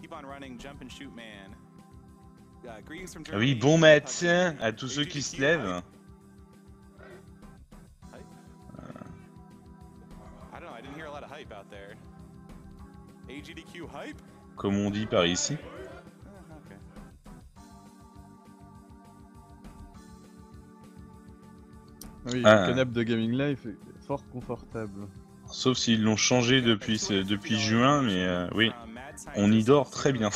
Ah oui, bon matin à tous ceux qui se lèvent. Comme on dit par ici. Oui, le canapé de Gaming Life est fort confortable. Sauf s'ils l'ont changé depuis juin, mais oui, on y dort très bien.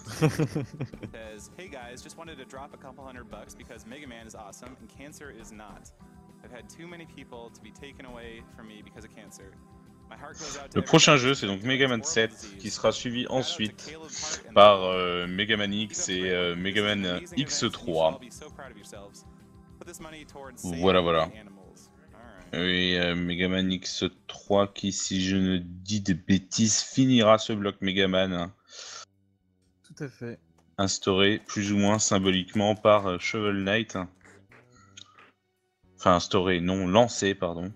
Le prochain jeu, c'est donc Mega Man 7, qui sera suivi ensuite par Mega Man X et Mega Man X3. Voilà. Oui, Mega Man X3 qui, si je ne dis de bêtises, finira ce bloc Mega Man. Tout à fait. Instauré plus ou moins symboliquement par Shovel Knight. Enfin, instauré, non, lancé, pardon.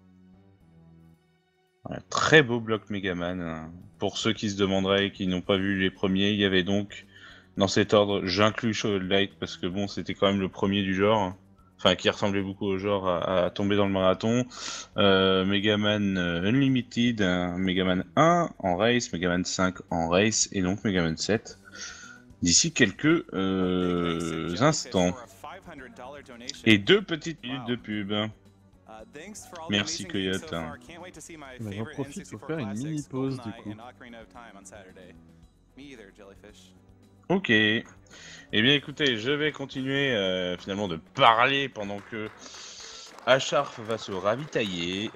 Un très beau bloc Megaman. Pour ceux qui se demanderaient et qui n'ont pas vu les premiers, il y avait donc, dans cet ordre, j'inclus Shovel Knight parce que bon, c'était quand même le premier du genre. Enfin, qui ressemblait beaucoup au genre à tomber dans le marathon. Megaman Unlimited, Megaman 1 en race, Megaman 5 en race et donc Megaman 7. D'ici quelques instants. Et 2 petites minutes de pub. Merci Coyote. J'en profite pour faire une mini pause du coup. Ok. Eh bien écoutez, je vais continuer finalement de parler pendant que Acharf va se ravitailler.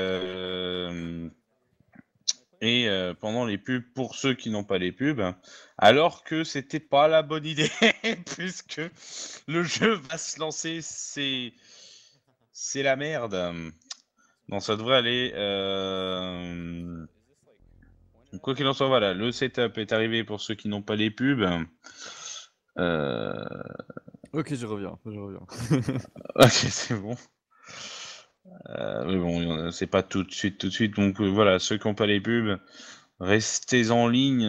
Et pendant les pubs, pour ceux qui n'ont pas les pubs, alors que c'était pas la bonne idée, puisque le jeu va se lancer, c'est la merde. Non, ça devrait aller. Quoi qu'il en soit, voilà, le setup est arrivé pour ceux qui n'ont pas les pubs. Ok, je reviens. Ok, c'est bon. Mais bon, c'est pas tout de suite. Donc voilà, ceux qui n'ont pas les pubs, restez en ligne.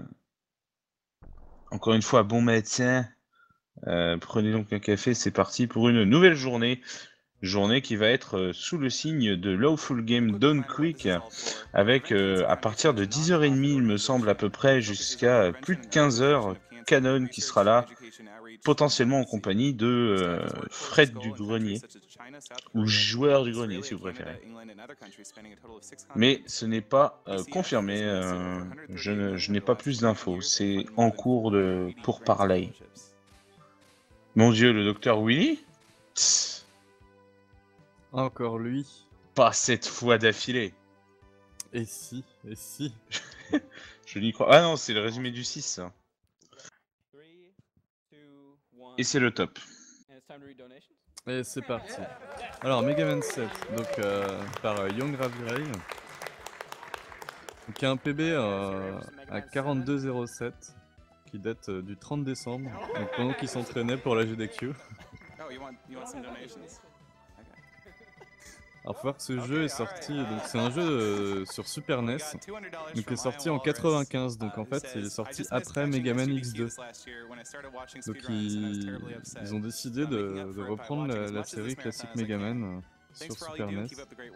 Encore une fois, bon matin. Prenez donc un café, c'est parti pour une nouvelle journée. Journée qui va être sous le signe de Lawful Game Done Quick, avec à partir de 10h30, il me semble à peu près, jusqu'à plus de 15h, Canon qui sera là, potentiellement en compagnie de Fred du Grenier, ou Joueur du Grenier si vous préférez. Mais ce n'est pas confirmé, je n'ai pas plus d'infos, c'est en cours de pourparlers. Mon Dieu, le docteur Willy? Tss. Encore lui. Pas cette fois d'affilée. Et si. Je n'y crois. Ah non, c'est le résumé du 6. Ça. Et c'est le top. Et c'est parti. Alors, Mega Man 7, donc par Young Raviray. Donc, il y a un PB à 42,07 qui date du 30 décembre, donc pendant qu'il s'entraînait pour la GDQ. Alors, faut voir que ce jeu est sorti, donc c'est un jeu sur Super NES, donc il est sorti en 95, donc en fait il est sorti après Mega Man X2. Donc ils ont décidé de reprendre la série classique Mega Man sur Super NES.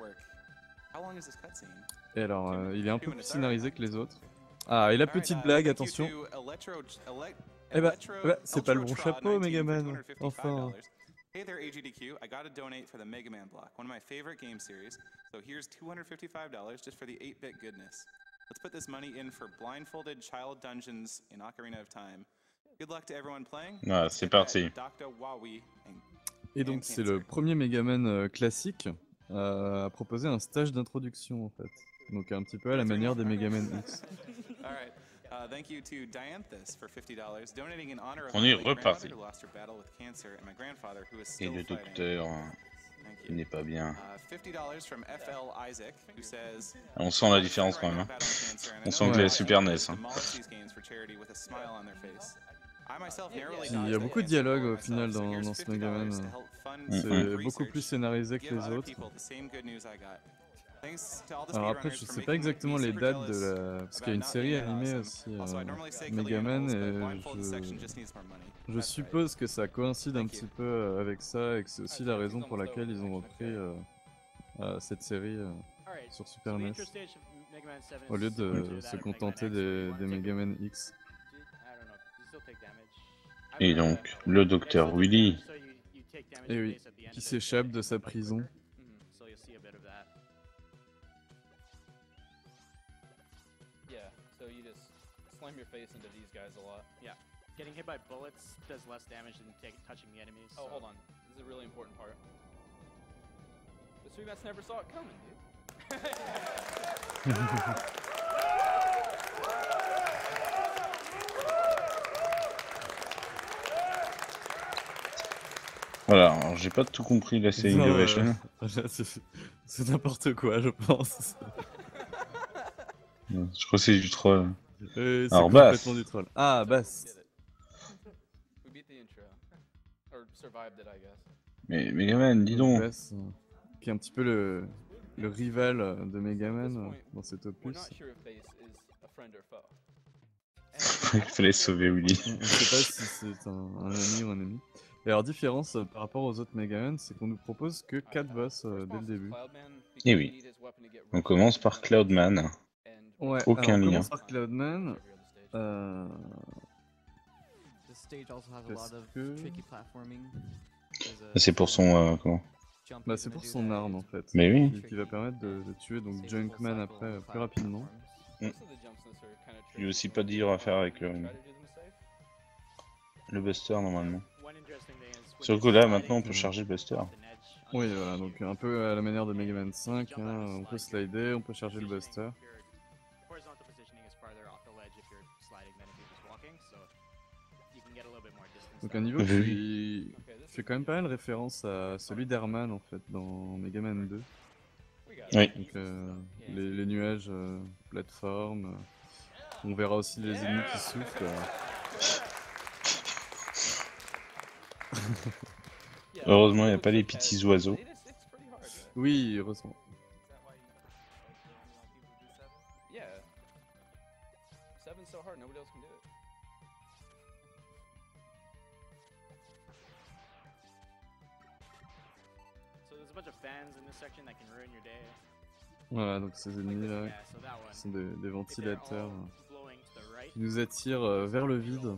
Et alors, il est un peu plus scénarisé que les autres. Ah, et la petite blague, attention. Eh bah, c'est pas le bon chapeau, Megaman. Enfin. Hey there, AGDQ. I gotta donate for the Mega Man block, one of my favorite game series. So here's $255 just for the 8-bit goodness. Let's put this money in for blindfolded child dungeons in Ocarina of Time. Good luck to everyone playing. Ah, c'est parti. Et donc c'est le premier Mega Man classique à proposer un stage d'introduction en fait. Donc un petit peu à la manière des Mega Man X. On est reparti. Et le docteur n'est pas bien. On sent la différence quand même. Hein. On sent que la Super NES. Hein. Puis, il y a beaucoup de dialogues au final dans ce Mega Man. C'est beaucoup plus scénarisé que les autres. Alors après, je sais pas exactement les dates de la... Parce qu'il y a une série animée aussi, Megaman, et je suppose que ça coïncide un petit peu avec ça, et que c'est aussi la raison pour laquelle ils ont repris cette série sur Super NES, au lieu de se contenter des Megaman X. Et donc, le docteur Willy. Et oui, qui s'échappe de sa prison. Slam your face into these guys a lot. Yeah. Getting hit by bullets does less damage than touching the enemies. Oh, hold on. This is a really important part. The three bats never saw it coming, dude. Voilà, alors j'ai pas tout compris la série Non, Ovation. c'est n'importe quoi, je pense. Je crois que c'est du troll. C'est Alors, complètement Bass. du troll. Ah, Bass. We beat the intro. Or survived it, I guess. Mais Megaman, dis donc. Bass, qui est un petit peu le rival de Megaman dans cet We're opus. not sure if Bass is a friend or foe. Il fallait sauver Willy. On ne sait pas si c'est un ami ou un ennemi. Et alors, différence par rapport aux autres Megaman, c'est qu'on nous propose que 4 boss dès le début. Eh oui. On commence par Cloudman. Ouais, Aucun alors, on lien. commence par Cloudman. Parce que... C'est pour son... comment? Bah, c'est pour son arme en fait. Mais oui. Qui va permettre de tuer donc Junkman après plus rapidement. Il y a aussi pas de dire à faire avec le Buster normalement. Sauf que là maintenant on peut charger le Buster. Oui, voilà, donc un peu à la manière de Mega Man 5, hein, on peut slider, on peut charger le Buster. Donc un niveau qui fait quand même pas mal référence à celui d'Herman en fait dans Mega Man 2. Oui. Donc les nuages, plateformes, on verra aussi les ennemis qui soufflent. Heureusement il n'y a pas les petits oiseaux. Oui, heureusement. Voilà, donc ces ennemis là, qui sont des ventilateurs qui nous attirent vers le vide.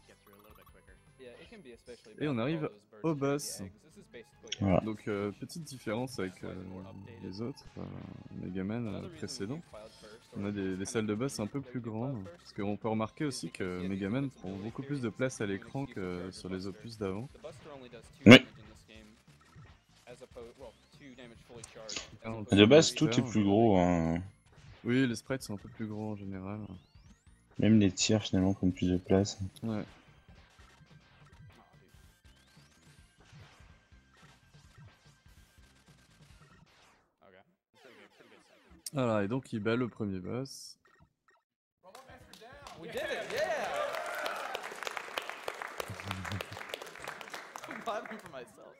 Et on arrive au boss. Voilà. Donc petite différence avec les autres Megaman précédents. On a des salles de boss un peu plus grandes. Parce qu'on peut remarquer aussi que Megaman prend beaucoup plus de place à l'écran que sur les opus d'avant. Oui. De base tout est plus gros. Hein. Oui, les sprites sont un peu plus gros en général. Même les tirs finalement prennent plus de place. Ouais. Voilà, et donc il bat le premier boss. We did it, yeah! I'm vibing for myself.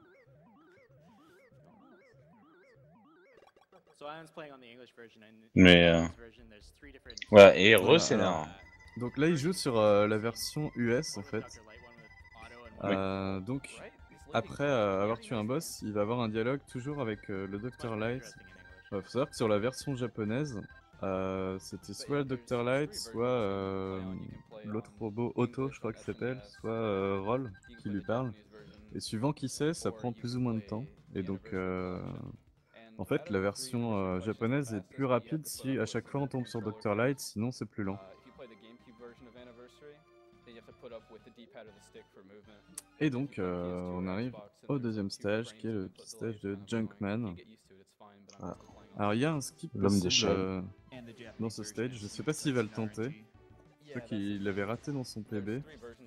Mais voilà, et re-scénar. Donc là il joue sur la version US en fait. Donc après avoir tué un boss, il va avoir un dialogue toujours avec le Dr. Light. Faut savoir que sur la version japonaise, c'était soit le Dr. Light, soit l'autre robot Otto, je crois qu'il s'appelle, soit Roll qui lui parle. Et suivant qui c'est, ça prend plus ou moins de temps. Et donc en fait, la version japonaise est plus rapide si à chaque fois on tombe sur Dr. Light, sinon c'est plus lent. Et donc on arrive au deuxième stage qui est le petit stage de Junkman. Voilà. Alors il y a un skip possible dans ce stage, je sais pas s'il va le tenter. Je crois qu'il l'avait raté dans son PB.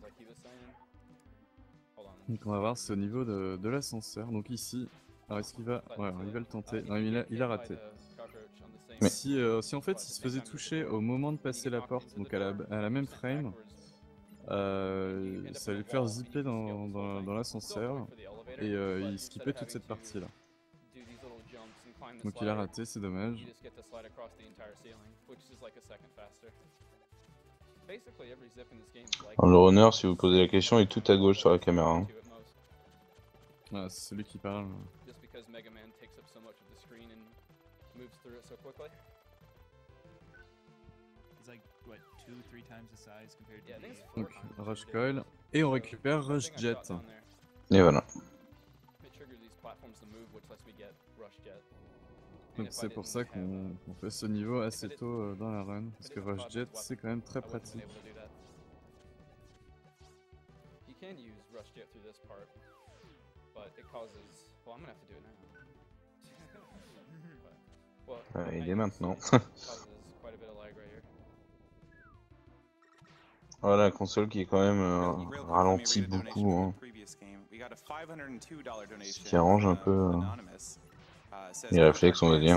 Donc on va voir, c'est au niveau de l'ascenseur. Donc ici, alors est-ce qu'il va... Ouais, il va le tenter. Non, il a raté. Mais... Si en fait il se faisait toucher au moment de passer la porte, donc à la même frame, ça allait le faire zipper dans l'ascenseur et il skippait toute cette partie là. Donc il a raté, c'est dommage. You just get to slide across the entire ceiling, which is like a second faster. Basically, every zip in this game is like. Alors, le runner, si vous posez la question, est tout à gauche sur la caméra. Hein. Two at most. Ah, c'est celui qui parle. Just because Mega Man takes up so much of the screen and moves through it so quickly. He's like, what, 2-3 times the size compared to Yeah, I think the... it's 4 Donc times. Rush Coil. Et on récupère I Rush think I Jet. dropped on there. Et voilà. It triggers these platforms to move, which lets me get Rush Jet. Donc c'est pour ça qu'on fait ce niveau assez tôt dans la run. Parce que Rush Jet c'est quand même très pratique. You can use Rush Jet through this part, but it causes. Well, I'm gonna have to do it now. Well, Il est maintenant. causes quite a bit of lag right here. Voilà, la console qui est quand même ralentie beaucoup. Hein. Ce qui arrange un peu les réflexes, on va dire.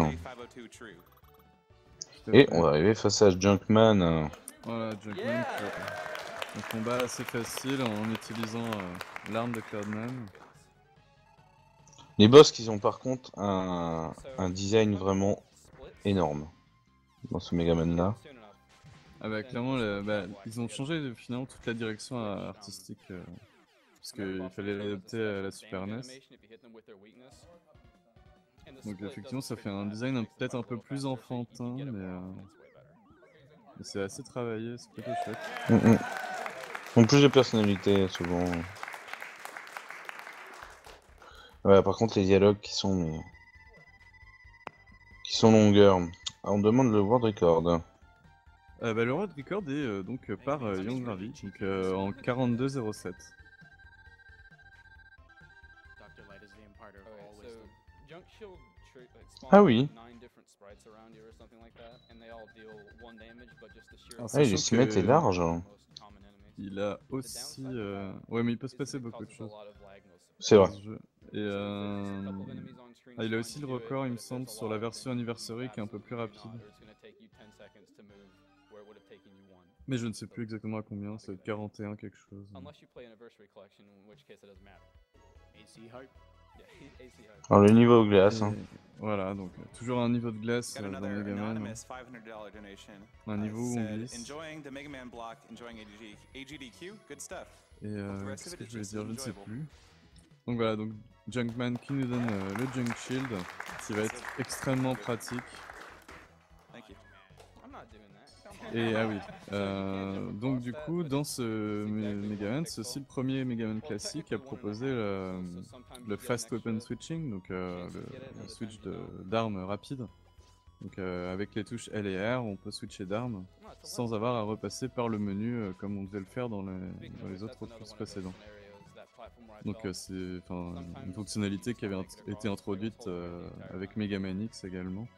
Et on va arriver face à Junkman. Voilà, Junkman qui est un combat assez facile en utilisant l'arme de Cloudman. Les boss qui ont par contre un design vraiment énorme dans ce Megaman là. Ah bah clairement, ils ont changé finalement toute la direction artistique. Parce qu'il fallait l'adapter à la Super NES. Donc effectivement ça fait un design peut-être un peu plus enfantin, mais c'est assez travaillé, c'est plutôt chouette. En plus de personnalité souvent. Ouais, par contre les dialogues qui sont longueurs. Alors, on demande le world record. Le world record est donc par Young Gravy, donc en 42.07. Ah oui. Ah, il est large. Il a aussi... Ouais, mais il peut se passer beaucoup de choses. C'est vrai. Et il a aussi le record, il me semble, sur la version Anniversary qui est un peu plus rapide. Mais je ne sais plus exactement à combien, ça va être 41 quelque chose. Alors le niveau glace. Hein. Voilà, donc toujours un niveau de glace dans Megaman. Un niveau où on glisse. Et qu'est-ce que je voulais dire, je ne sais plus. Donc voilà, donc Junkman qui nous donne le Junk Shield, qui va être extrêmement pratique. Et ah oui, donc du coup dans ce Megaman, c'est aussi le premier Megaman classique à proposer le Fast Weapon Switching, donc le switch d'armes rapide. Donc avec les touches L et R, on peut switcher d'armes sans avoir à repasser par le menu comme on devait le faire dans les autres opus précédents. Donc c'est une fonctionnalité qui avait été introduite avec Megaman X également.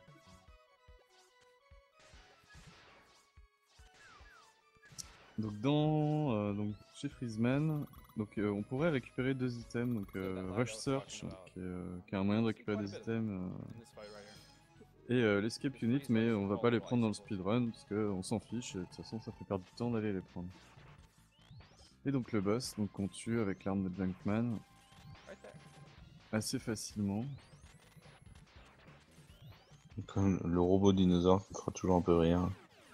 Donc chez Freezeman, on pourrait récupérer deux items, donc Rush Search qui est un moyen de récupérer des items et l'Escape Unit, mais on va pas les prendre dans le speedrun parce qu'on s'en fiche et de toute façon ça fait perdre du temps d'aller les prendre. Et donc le boss, donc qu'on tue avec l'arme de Junkman assez facilement. Comme le robot dinosaure qui fera toujours un peu rire.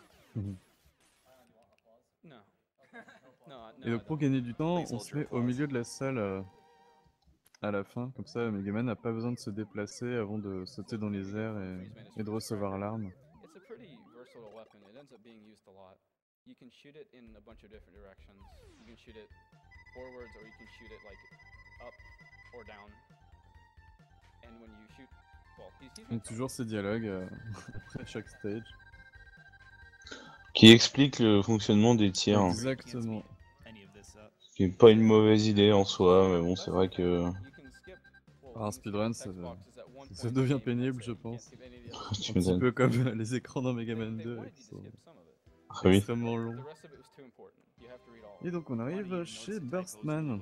Et donc pour gagner du temps, on se met au milieu de la salle à la fin, comme ça Megaman n'a pas besoin de se déplacer avant de sauter dans les airs et de recevoir l'arme. You can shoot it in a bunch of different directions. You can shoot it forwards or you can shoot it like up or down. And when you shoot, well, Donc toujours ces dialogues après chaque stage. Qui explique le fonctionnement des tirs. Exactement. Ce qui n'est pas une mauvaise idée en soi, mais bon c'est vrai que... Un speedrun ça devient pénible je pense. Tu un petit peu comme les écrans dans Megaman 2 qui sont... extrêmement long. Et donc on arrive chez Burstman.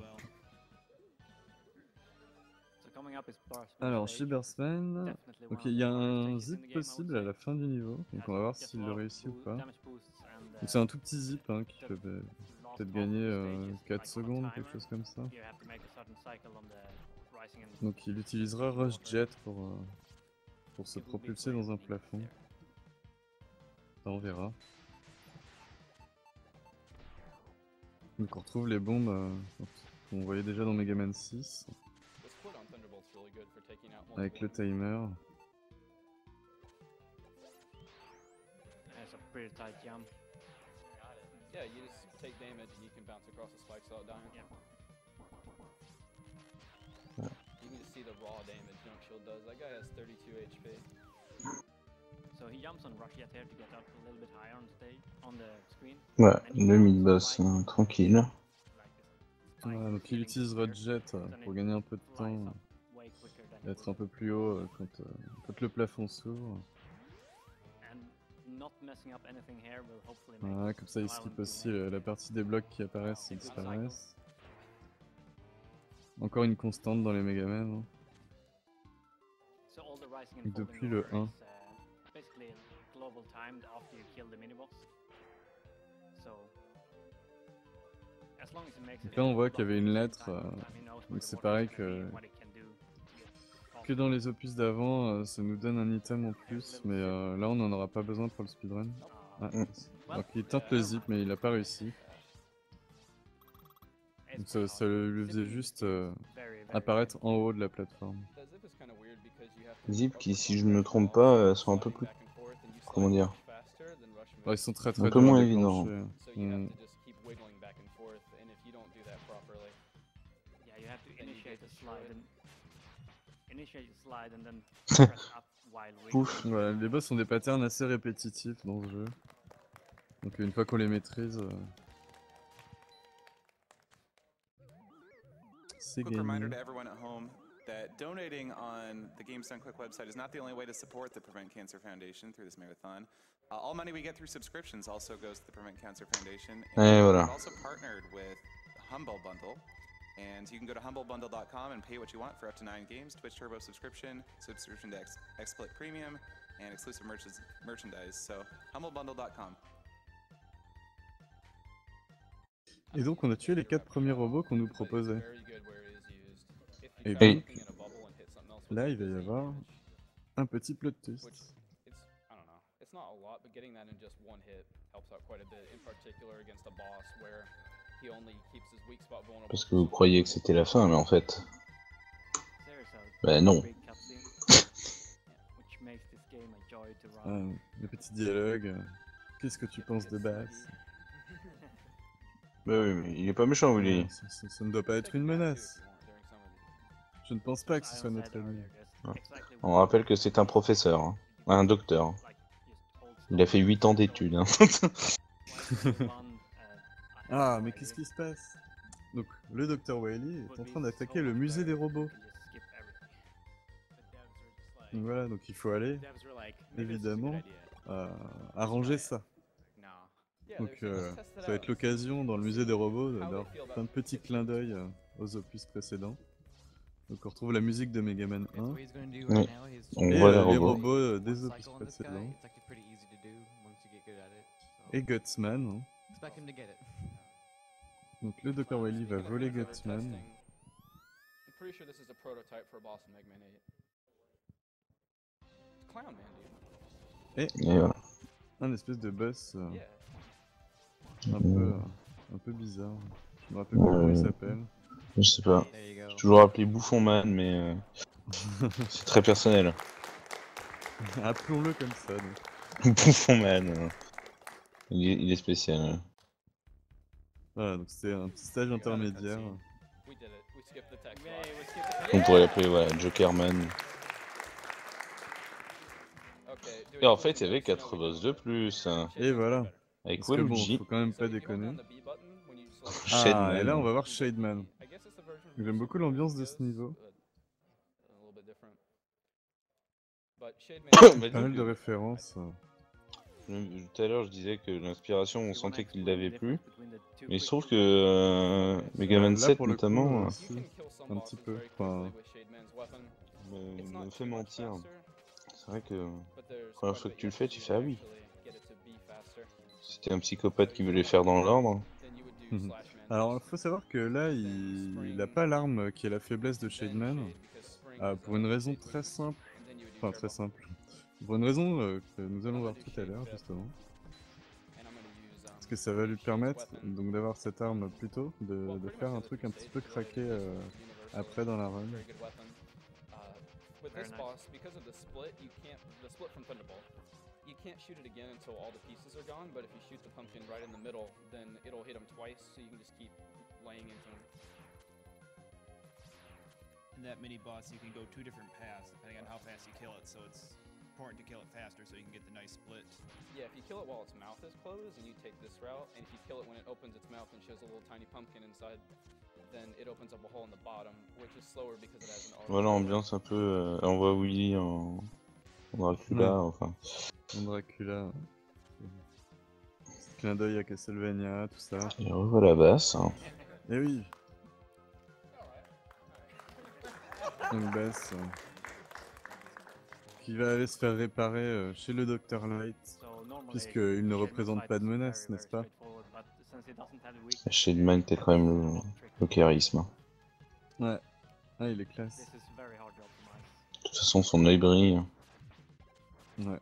Alors chez Burstman, il y a un zip possible à la fin du niveau, donc on va voir s'il le réussit ou pas. C'est un tout petit zip qui peut peut-être gagner 4 secondes, quelque chose comme ça. Donc il utilisera Rush Jet pour se propulser dans un plafond. Ça, on verra. Donc on retrouve les bombes qu'on voyait déjà dans Mega Man 6, The split on Thunderbolt's really good for taking out avec le multiple timer. That's a pretty tight jump. Yeah, you just take damage and you can bounce across the spikes without dying. Yeah. You can just see the raw damage Junk Shield does. That guy has 32 HP. So he jumps on Rush Jet here to get up a little bit higher on stage, on the screen. Ouais, le mid-boss, tranquille. Like this. Ouais, donc il utilise Rodjet pour gagner un peu de temps Way quicker than et être un peu plus haut quand le plafond s'ouvre. and not messing up anything here will hopefully make Voilà, comme ça il skip aussi la partie des blocs qui apparaissent et disparaissent. Encore une constante dans les Megaman. Hein. So all the rising and Depuis falling le over 1. is basically global timed after you kill the mini-boss. So as long as it makes Donc it là, on into voit the qu'il y avait block une at the lettre, same time, he knows where donc the c'est water pareil is gonna be que- and what it can do. Que dans les opus d'avant, ça nous donne un item en plus, mais là on n'en aura pas besoin pour le speedrun. Ah, donc il tente le zip, mais il a pas réussi. Donc ça lui faisait juste apparaître en haut de la plateforme. That zip is kind of weird because you have to Zip up qui, or si down je me press trompe the ball, pas, so sont un peu sliding plus, back and forth and you comment slide dire, much faster than Rush Ouais, ils sont très un très peu durs à moins évidents. déclencher. So you have Mm. to just keep wiggling back and forth, and if you don't do that properly, Yeah, you have to then you initiate get the slide destroyed. and initiate the slide and then press up while Pouf. wiggling. Voilà, les boss ont des patterns assez répétitifs dans le jeu. Donc une fois qu'on les maîtrise, c'est Quick reminder gagné. to everyone at home that donating on the Games Done Quick website is not the only way to support the Prevent Cancer Foundation through this marathon. All money we get through subscriptions also goes to the Prevent Cancer Foundation. Et voilà. We've also partnered with Humble Bundle. And you can go to humblebundle.com and pay what you want for up to 9 games, Twitch Turbo subscription, subscription to XSplit Premium, and exclusive merchandise. So, humblebundle.com. Et donc on a tué les 4 premiers robots qu'on nous but it's proposait. very good where it is used. If Et you try donc, looking in a bubble and hit something else with là it, il va y it's avoir damage. un petit plot twist. Which it's I don't know. It's not a lot, but getting that in just one hit helps out quite a bit. In particular against a boss where he only keeps his weak spot vulnerable. Parce que for vous so croyez long. que c'était la fin, mais en fait, There is bah a non. big cutscene, which makes this game a joy to Ah, run. le petit dialogue. Qu'est-ce que tu penses de Bass? Bah oui, mais il est pas méchant, Willy. Non, ça ne doit pas être une menace. Je ne pense pas que ce soit notre ennemi. On rappelle que c'est un professeur, hein, un docteur. Il a fait 8 ans d'études. Hein. Ah, mais qu'est-ce qui se passe? Donc, le Dr. Wily est en train d'attaquer le musée des robots. Donc voilà, donc il faut aller, évidemment, arranger ça. Donc ça va être l'occasion dans le musée des robots d'avoir plein de petits clins d'œil aux opus précédents. Donc on retrouve la musique de Mega Man 1 what he's gonna do Oui. right now. He's On et voit les les robots. robots one des opus cycle on this guy. précédents. It's actually pretty easy to do once you get good at it. So Et Gutsman. Hein. expect him to get it. Donc le Dr. Wily va voler Gutsman. I'm pretty sure this is a prototype for a boss in Mega Man 8. It's Clown Man, dude. Et voilà. Un espèce de boss Yeah. un peu bizarre. Je me rappelle pas comment il s'appelle. Je sais pas. There you go. Toujours appelé Bouffon Man, mais c'est très personnel. Appelons-le comme ça. Donc. Bouffon Man. Il est spécial. Voilà, donc c'était un petit stage intermédiaire. We did it. We skipped the text Yay, box. we skipped it. On pourrait l'appeler voilà, Joker Man. Okay, do Et en it. fait, il y avait 4 boss de plus. Hein, Et voilà. avec Parce que bon, Waluigi. faut quand même So pas you hold déconner. down the B button when you select- Ah, et là on Shademan. va voir Shademan. I guess it's the version J'aime beaucoup l'ambiance de ce niveau. but a little bit different. But Shademan On m'a Pas mal dit de que- références. Tout à l'heure, je disais que l'inspiration, on You wanna sentait qu'il explain the l'avait plus. difference between the two Mais il se quick trouve shooters? que Mega Man Là, 7 pour le coup, notamment You si, can kill some un bosses petit peu. very Enfin, quickly with Shademan's weapon. It's me not fait too much mentir. faster, C'est vrai que but there's première quite a fois bit que tu le you fais, have to tu do fais to ah oui. actually get it to be faster C'était un psychopathe qui veut les faire dans l'ordre. than you would do Mhm. Slash Man. alors il faut savoir que là, il a pas l'arme qui est la faiblesse de Shademan. Pour une raison très simple. enfin très simple. Pour une raison que nous allons voir tout à l'heure justement. Parce que ça va lui permettre donc d'avoir cette arme plus tôt, de faire un truc un petit peu craqué après dans la run. With this boss, because of the split, the split from Thunderbolt, you can't shoot it again until all the pieces are gone, but if you shoot the pumpkin right in the middle, then it'll hit him twice, so you can just keep laying into him. In that mini boss, you can go 2 different paths depending on how fast you kill it, so it's important to kill it faster so you can get the nice split. Yeah, if you kill it while its mouth is closed, and you take this route, and if you kill it when it opens its mouth and shows a little tiny pumpkin inside, then it opens up a hole in the bottom, which is slower because it has an auto. Voilà, ambiance un peu. On voit Willy en Dracula, Ouais. enfin. En Dracula. Petit clin d'œil à Castlevania, tout ça. Et revoit la basse. Hein. Et oui. Une basse qui va aller se faire réparer chez le Dr Light, puisqu'il ne représente pas de menace, n'est-ce pas? Shadman, t'as quand même le charisme. Hein. Ouais. Ah, il est classe. De toute façon, son œil brille. Ouais.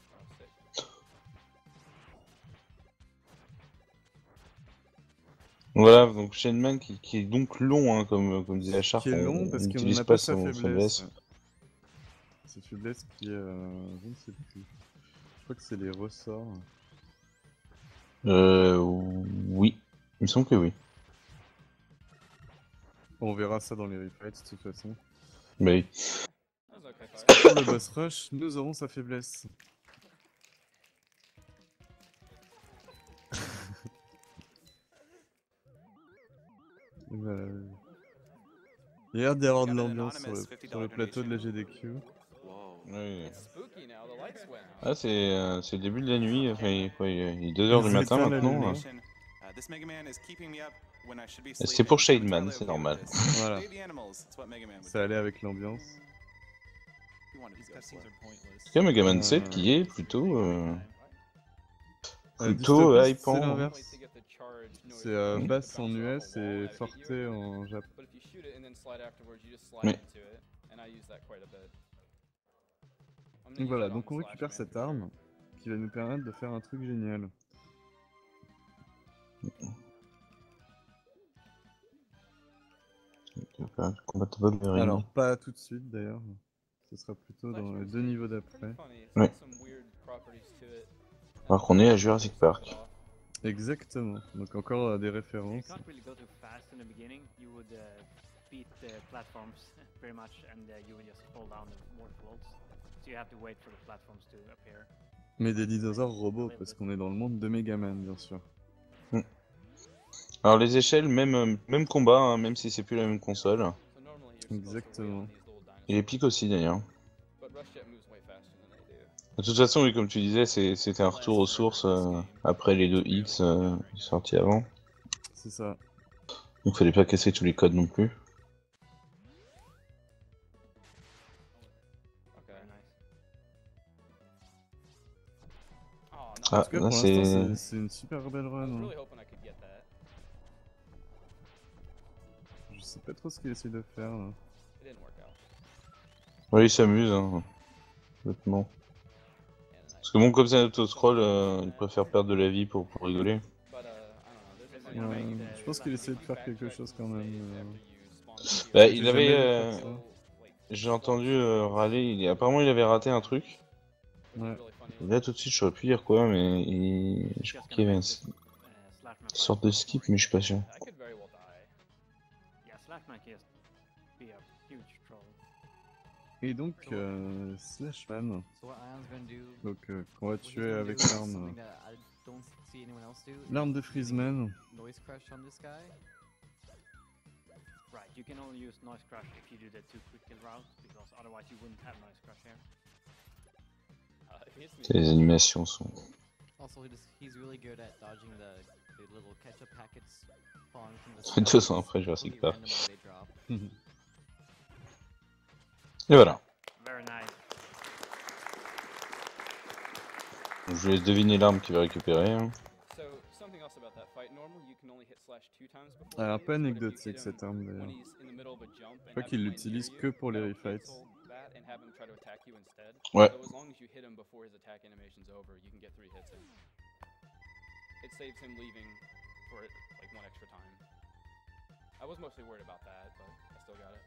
Voilà, donc Shadman qui est donc long, hein, comme disait Achard. Qui est long parce qu'on n'utilise n'a pas pas sa faiblesse. faiblesse. Sa faiblesse qui est... je ne sais plus. Je crois que c'est les ressorts. Oui. Il me semble que oui. On verra ça dans les refights de toute façon. Bah oui. Pour le boss rush, nous aurons sa faiblesse. Voilà. Il y a l'air d'y avoir de l'ambiance sur le plateau de la GDQ. Oui. It's spooky now, the lights went out. Ah, c'est le début de la nuit, enfin, il est 2h du Ils matin éteignent la maintenant. lumière. Hein. This Mega Man is keeping me up when I should be C'est sleeping. pour I'm Shadman, totally c'est okay normal. with this. Voilà. Baby animals, it's what Mega Man would Ça allait avec l'ambiance. do. You wanted These to go cutscenes for it. are pointless. En tout cas, Mega Man 7 qui est plutôt Dystopie, hypant. c'est l'inverse. Wait to get the charge noise C'est to basse bounce en off a US wall et at a forte beat you. en Japon. But if you shoot it and then slide afterwards, you just slide Mais- into it, and I use that quite a bit. I'm gonna Donc use voilà, that on donc on Slash récupère Man cette for sure. arme qui va nous permettre de faire un truc génial. Combat de bol de Alors, pas tout de suite d'ailleurs. Ce sera plutôt dans les 2 niveaux d'après. Ouais. Alors qu'on est à Jurassic Park. Exactement. Donc encore des You références. can't really go too fast in the beginning. You would beat the platforms very much, and you would just fall down the more floats. So you have to wait for the platforms to appear. Mais des dinosaures robots, parce qu'on est dans le monde de Megaman, bien sûr. Alors les échelles, même combat, hein, même si c'est plus la même console. Exactement. Et les pics aussi d'ailleurs. De toute façon, oui, comme tu disais, c'était un retour aux sources après les 2X sortis avant. C'est ça. Donc fallait pas casser tous les codes non plus. Okay. Ah, En tout cas, là pour c'est... l'instant, c'est une super belle I was run. Hein. really hoping I could get that. Je sais pas trop ce qu'il essaie de faire là. It didn't work out. Oui, il s'amuse, hein. Complètement. And then Parce que bon, comme c'est un auto-scroll, il préfère perdre de la vie pour rigoler. but I don't know. There's Ouais, je pense qu'il essaie de faire quelque chose quand même. Bah, J'ai il jamais avait... vu faire ça. J'ai entendu râler, apparemment il avait raté un truc. Ouais. Et là tout de suite je saurais plus dire quoi, mais je crois qu'il y avait une sorte de skip, mais je suis pas sûr. I could very well die. Yeah, Slashman can just be a huge troll. Et donc, Slashman, So what Ion's gonna do? donc qu'on va what he's tuer gonna avec do is l'arme. something that I don't see anyone else do. L'arme de Freezeman. Noise crush on this guy. Right, you can only use Noise Crush if you do the 2 quick kill route, because otherwise you wouldn't have Noise Crush here. Les animations sont... Also, he's really good at dodging the little ketchup packets falling from the Ça fait 2 ans après Jurassic Really Park. randomly they drop. Et voilà. Very nice. Donc, je vais deviner l'arme qu'il va récupérer. Hein. So something else about that fight. Normal, you can only hit Slash 2 times before. Elle est un he peu hits, but if you anecdotique hit cette him arme when d'ailleurs. he's in the middle of a jump and Je crois have qu'il him right l'utilise near que you, pour les that'll refights. cancel back that and have him try to attack you instead. Ouais. So as long as you hit him before his attack animation's over, you can get 3 hits in. It saves him leaving for like 1 extra time. I was mostly worried about that, but I still got it.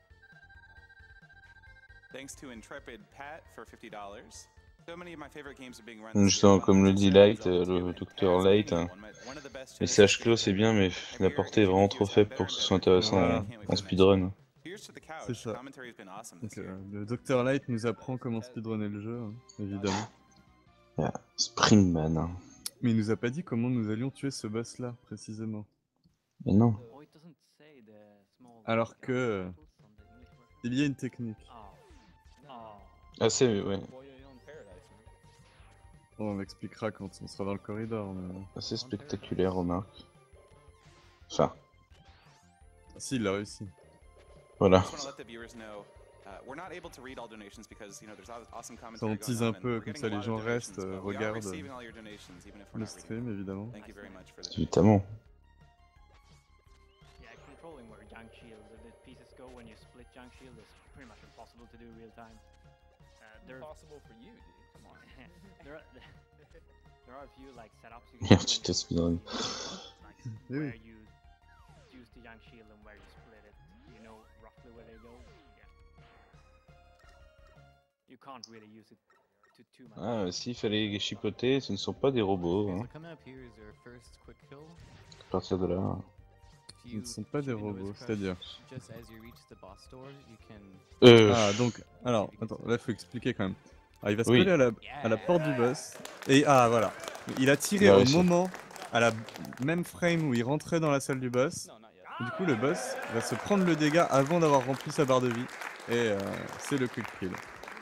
Thanks to Intrepid Pat for $50. So many of my favorite games are being run this Justement, year. comme le dit Light, le docteur Pat's Light, Mini, one of the best message challenges clos c'est bien, mais la portée est vraiment trop faible pour que ce soit intéressant Voilà. en speedrun. Here's to the couch. C'est ça. Commentary has been awesome Donc, this year. le Dr Light nous apprend comment speedrunner le jeu, hein, évidemment. Springman. Hein. Mais il nous a pas dit comment nous allions tuer ce boss là, précisément. Mais non. Oh, it doesn't say the small Alors que, titles on the English version. Il y a une technique. Oh. Oh. Ah c'est, ouais. Well, you're in paradise, man. Bon, on l'expliquera quand on sera dans le corridor. Mais... Assez spectaculaire, remarque. Enfin, Ah, si, il l'a réussi. voilà. I just want to let the viewers know, we're not able to read all donations because there's awesome Ça commentary en tease going un on, and peu, we're comme getting ça a les lot gens of restent, donations, but we are regardent receiving all your donations, even if we're le not reading stream, them. évidemment. Thank you very much for that. Évidemment. Yeah, controlling where junk shield the pieces go when you split junk shield is pretty much impossible to do real time. There, Impossible for you, dude. Come on. there are a few like setups you can Merde, do tu when t'es speedrun. like Oui. where you use the junk shield and where you split it. You know roughly where they go. Yeah. You can't really use it to too much. Ah, s'il fallait les chipoter, ce ne sont pas des robots. Okay, Hein. so coming up here is your first quick kill. À partir de là. If Ce ne you sont pas des shoot into his robots, crush c'est-à-dire. Just as you reach the boss door, you can. Ah, donc, alors, attends, là, il faut expliquer quand même. Alors, il va se Oui. coller à la porte du boss. Et, ah, voilà. Il a tiré Il a au réussi. moment, à la même frame où il rentrait dans la salle du boss. No, not yet. Et du coup, le boss va se prendre le dégât avant d'avoir rempli sa barre de vie. Et c'est le quick kill.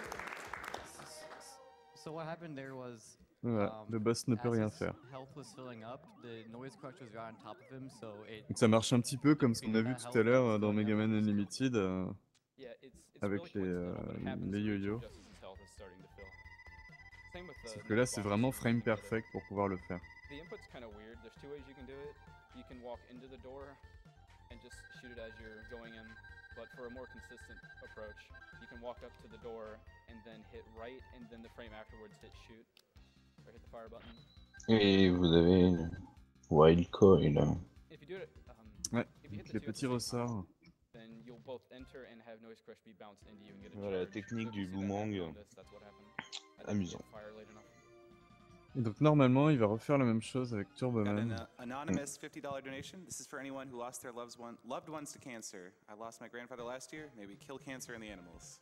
So what happened there was Voilà, le boss ne peut as rien his faire. health was filling up, the noise crutch was right on top of him, so it Donc ça marche un petit peu comme ce qu'on a vu tout à l'heure dans Mega Man Unlimited. Yeah, it's Avec really les, coincidental, but it happens les to reach yo-yo. just as his health is starting to fill. Same with the Sauf que là, next c'est boss, vraiment you frame can go to- perfect pour pouvoir le faire. The input's kind of weird. There's 2 ways you can do it. You can walk into the door and just shoot it as you're going in, but for a more consistent approach, you can walk up to the door and then hit right, and then the frame afterwards hit shoot or hit the fire button. Et vous avez Wild Coil. If you do it, Ouais, if you hit donc the les two at the petits same ressorts. time, then you'll both enter and have Noise Crush be bounced into you and get a Voilà, la charge. technique So if you du see that boomerang, happen on this, that's what happened. I didn't amusant. get fire late enough. Et donc normalement, il va refaire la même chose avec Got Turboman. an anonymous $50 donation. This is for anyone who lost their loved ones to cancer. I lost my grandfather last year. May we kill cancer and the animals.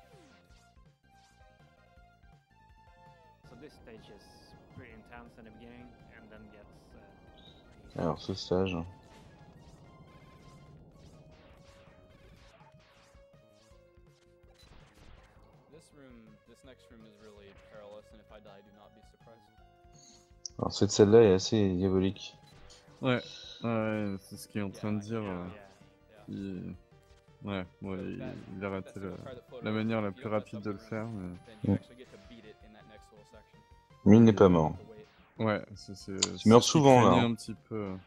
So this stage is pretty intense in the beginning and then gets Alors ce stage. This next room is really perilous, and if I die, do not be surprised. Alors cette salle-là est assez diabolique. Ouais, ouais, c'est ce qu'il est en train de dire. yeah. Il... Ouais, ouais, il a raté That single card that floated la over, manière la if you plus don't mess rapide up de le the room, faire. Mais... then you actually get to beat it in that next little section. Mais il n'est pas mort. You have to wait. Ouais, c'est meurs ce qui souvent, là, craignait hein. un petit peu.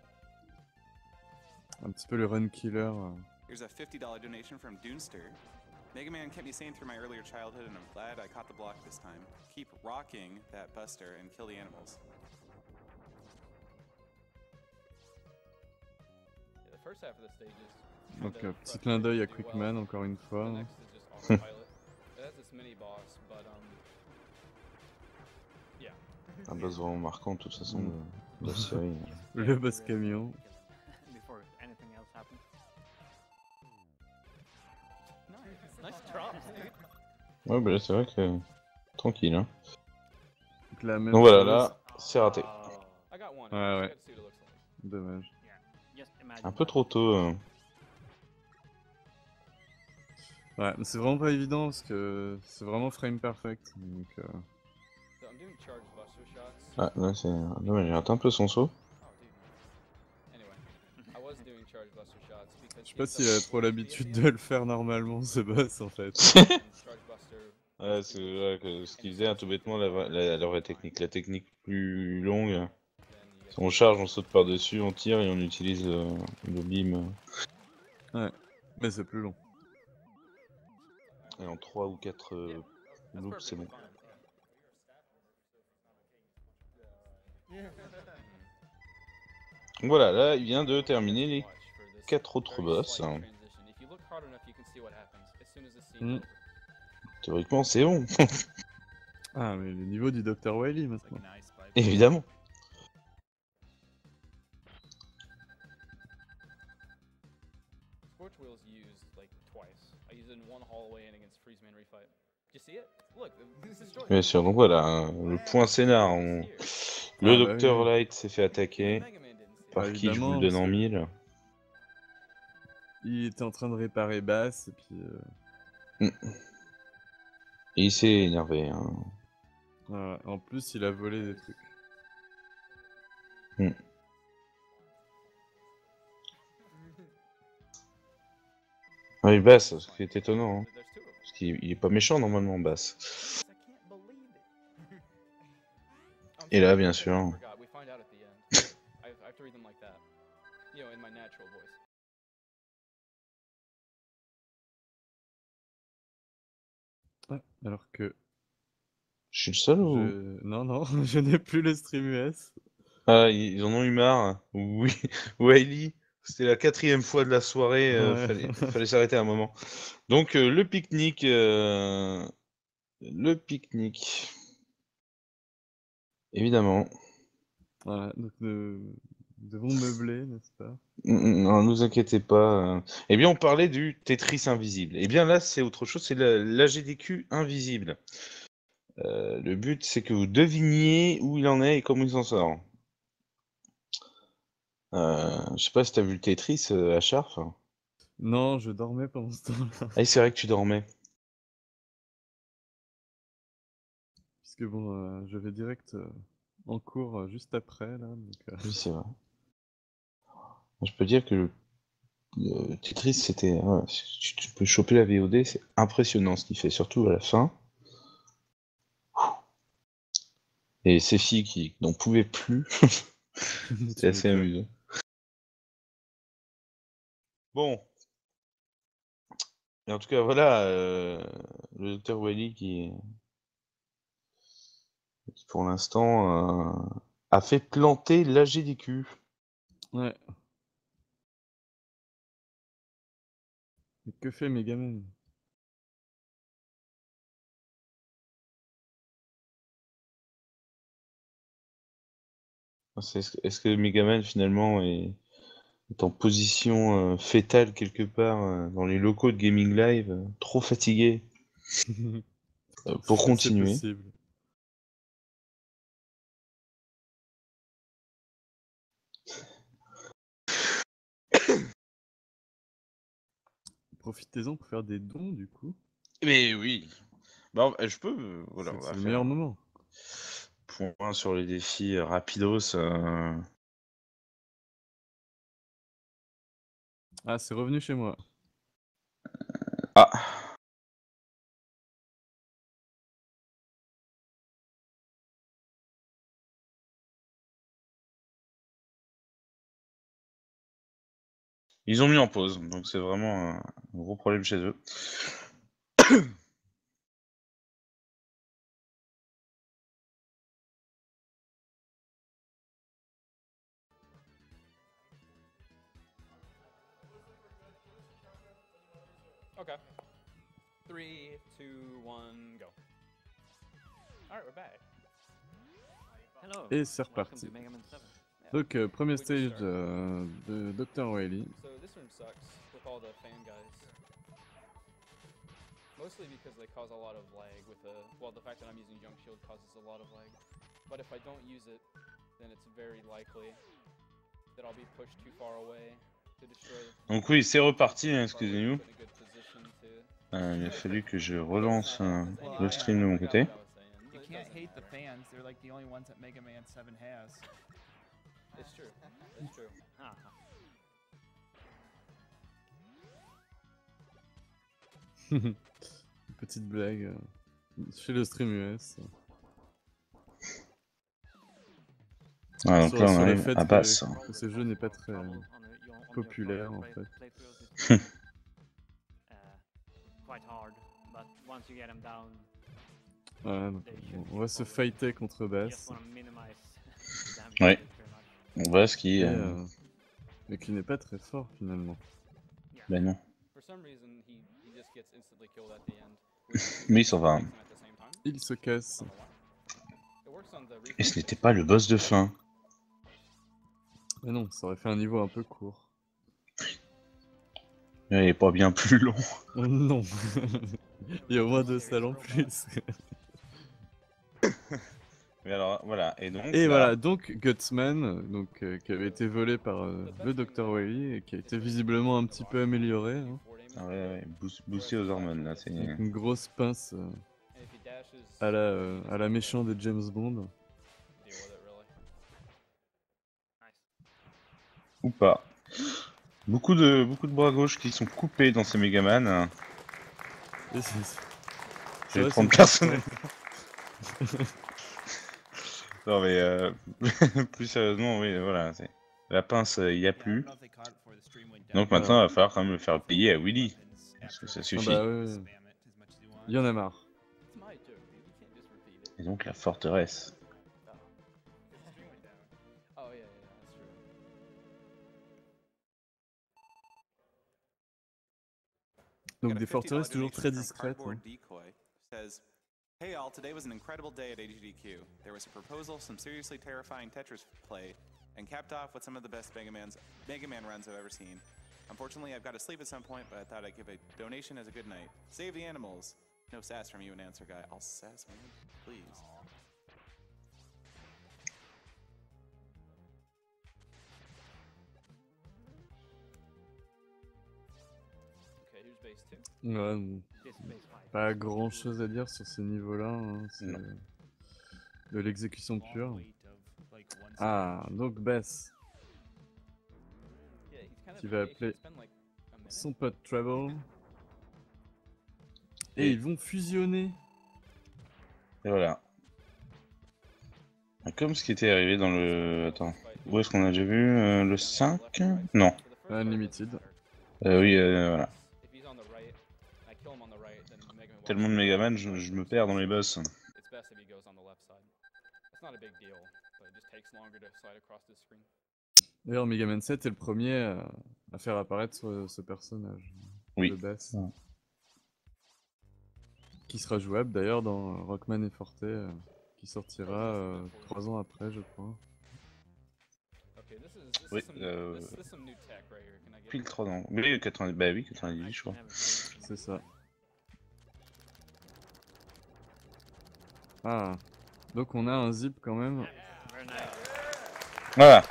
Un petit peu le run killer. Here's a $50 donation from Doonster. Mega Man kept me sane through my earlier childhood, and I'm glad I caught the block this time. Keep rocking that Buster and kill the animals. Yeah, the first half of the stage is Donc kinda petit clin d'œil à frustrating to do Quickman well. encore une The fois. next is just autopilot. It has this mini boss, but yeah. Un boss vraiment marquant de toute façon de la série. Le boss camion. Before anything else happens. Nice drops, dude. Ouais, bah là c'est vrai que tranquille. Hein. Donc, la même Donc voilà, chose. là c'est raté. I got one. Ouais, I ouais. got to see what it looks like. Dommage. Just imagine Un peu trop tôt. Ouais, mais c'est vraiment pas évident parce que c'est vraiment frame perfect. Donc, So I'm doing charge buster shots. Ah là c'est dommage, j'ai raté un peu son saut. Oh, dude. Anyway, I was doing charge buster shots because je sais pas s'il a trop l'habitude de le faire normalement ce boss en fait. charge buster. Ouais, c'est vrai que ce qu'il faisait hein, tout bêtement la vraie technique. La technique plus longue, Then you get on charge, on saute par-dessus, on tire et on utilise le beam. Mais c'est plus long. Et en 3 ou 4 That's loops, c'est bon. perfectly fine. Voilà, là, il vient de terminer les Watch for this 4 autres very boss. slight transition. If you look hard enough, you can see what happens as soon as the scene Mm. opens. Théoriquement, c'est bon, Ah, mais le niveau du Dr. Wily It's like maintenant. an ice pipe. évidemment. Scorch Wheel's used like twice. I used it in one hallway and against Freezeman Refight. Did you see it? Look, this is Bien sûr, donc voilà, hein, le point scénar. Le Ah, bah Dr. oui. Light s'est fait attaquer. Par Bah, qui je vous le évidemment, donne en 1000. Il était en train de réparer Bass, et puis Et il s'est énervé. Hein. voilà. En plus, il a volé des trucs. Oui, Bass, ce qui est étonnant. Hein. Parce qu'il est pas méchant normalement, Bass. Et là, bien sûr. We find out at the end. I have to read them like that. You know, in my natural voice. Ah, alors que Je suis le seul ou... non, non, je n'ai plus le stream US. Ah, ils en ont eu marre. Oui, Wiley, c'était la 4e fois de la soirée. Ouais. Fallait s'arrêter un moment. Donc, le pique-nique. Le pique-nique. Évidemment. Voilà, donc nous devons meubler, n'est-ce pas? Non, ne vous inquiétez pas. Eh bien, on parlait du Tetris invisible. Eh bien, là, c'est autre chose, c'est l'AGDQ invisible. Le but, c'est que vous deviniez où il en est et comment il s'en sort. Je sais pas si t'as vu le Tetris, Acharf. Non, je dormais pendant ce temps-là. Ah, c'est vrai que tu dormais. Puisque bon, je vais direct en cours juste après, là. Donc, Oui, c'est vrai. Je peux dire que le Tetris, c'était... ouais, si tu peux choper la VOD, c'est impressionnant ce qu'il fait, surtout à la fin. Et ces filles qui n'en pouvaient plus, c'est assez amusant. Bon. Et en tout cas, voilà, le Dr. Wily qui pour l'instant, a fait planter l'AGDQ. Ouais. Et que fait Megaman? Est-ce que Megaman finalement est en position fétale quelque part dans les locaux de Gaming Live, trop fatigué pour continuer? C'est possible. Profitez-en pour faire des dons du coup. Mais oui. Bah, je peux. Voilà, on va C'est le faire meilleur moment. point sur les défis rapidos. Ah, c'est revenu chez moi. Ah. Ils ont mis en pause, donc c'est vraiment un gros problème chez eux. Okay. 3, 2, 1, go. Alright, we're back. Hello. Et c'est Welcome reparti. to Mega Man 7. Donc, premier stage de Dr. Wily. So this room sucks with all the fan guys. Mostly because they cause a lot of lag with the... Well, the fact that I'm using Junk Shield causes a lot of lag. But if I don't use it, then it's very likely that I'll be pushed too far away to destroy the... Donc oui, c'est reparti, hein, excusez-nous. Put in a good position to- Il a fallu que je relance le stream de I mon forgot côté. what I was saying, You but it can't doesn't hate the matter. fans. They're like the only ones that Mega Man 7 has. It's true. It's true. Ah, Petite blague chez le stream US. Ah, donc Sur- là, on sur le arrive fait à Bass. que ce jeu n'est pas très trouble on your populaire, en play- fait. playthroughs is quite hard. but once you get them down, Donc, they should on va se fall away. fighter contre You just Bass. want to minimize the damage Ouais. to it very much. On voit ce qui. Mais qui n'est pas très fort finalement. Yeah. Ben non. For some reason, he just gets instantly killed at the end. Mais il s'en va. At the same time. Il se casse. I don't know why. It works on the Et ce n'était pas le boss de fin. Mais non, ça aurait fait un niveau un peu court. Il est pas bien plus long. Oh non. Il y a au moins 2 salles en plus. Mais alors, voilà. Et donc. Et là- voilà, donc Gutsman, donc, qui avait été volé par le Dr. Wily et qui a été visiblement un petit peu amélioré. Hein. Ah ouais, boosté aux hormones là. C'est... Avec une grosse pince And if he dashes, à la méchant de James Bond. deal with it really. Ou pas. Beaucoup de bras gauche qui sont coupés dans ces Megaman. Et c'est- Je vais vrai, prendre c'est- personnellement. Non mais plus sérieusement, oui, voilà. La pince, il n'y a plus. Donc maintenant, il va falloir quand même le faire payer à Willy. Parce que ça Ah suffit. bah ouais, il y en a marre. It's my joke, dude. You can't just repeat it. Et donc la forteresse. Oh yeah, that's true. Donc Got a des $50 forteresses toujours très donation from discrètes. Cardboard Hein. Decoy. Says, hey all, today was an incredible day at AGDQ. There was a proposal, some seriously terrifying Tetris play, and capped off with some of the best Mega Man runs I've ever seen. Unfortunately, I've got to sleep at some point, but I thought I'd give a donation as a good night. Save the animals. No sass from you, an answer guy. I'll sass, man. Please. Okay, here's base 2. Ouais, bon, This is base 5. pas grand chose à dire sur ces niveaux-là. Hein. C'est Non. de l'exécution pure. Ah, donc Bass, Yeah, he's kind of qui va he should appeler spend like a minute. son pote Travel. Et Et- ils vont fusionner. Et voilà. Comme ce qui était arrivé dans le... Attends. Où est-ce qu'on a déjà vu le 5? Non. Unlimited. Oui, voilà. If he's on the right, I kill him on the right, then Mega Man Tellement de Megaman, je me perds dans les boss. It's best if he goes on the left side. It's not a big deal, but it just takes longer to slide across the screen. D'ailleurs, Mega Man 7 est le premier à faire apparaître ce personnage Oui. de Bass. Ouais. Qui sera jouable d'ailleurs dans Rockman et Forte, qui sortira 3 ans après, je crois. Okay, this Oui, is some, this is some new tech right here. Can I get Pile 3 ans. Oui, 90... Bah oui, 98 je crois. C'est ça. Ah, donc on a un zip quand même. Very nice. Voilà.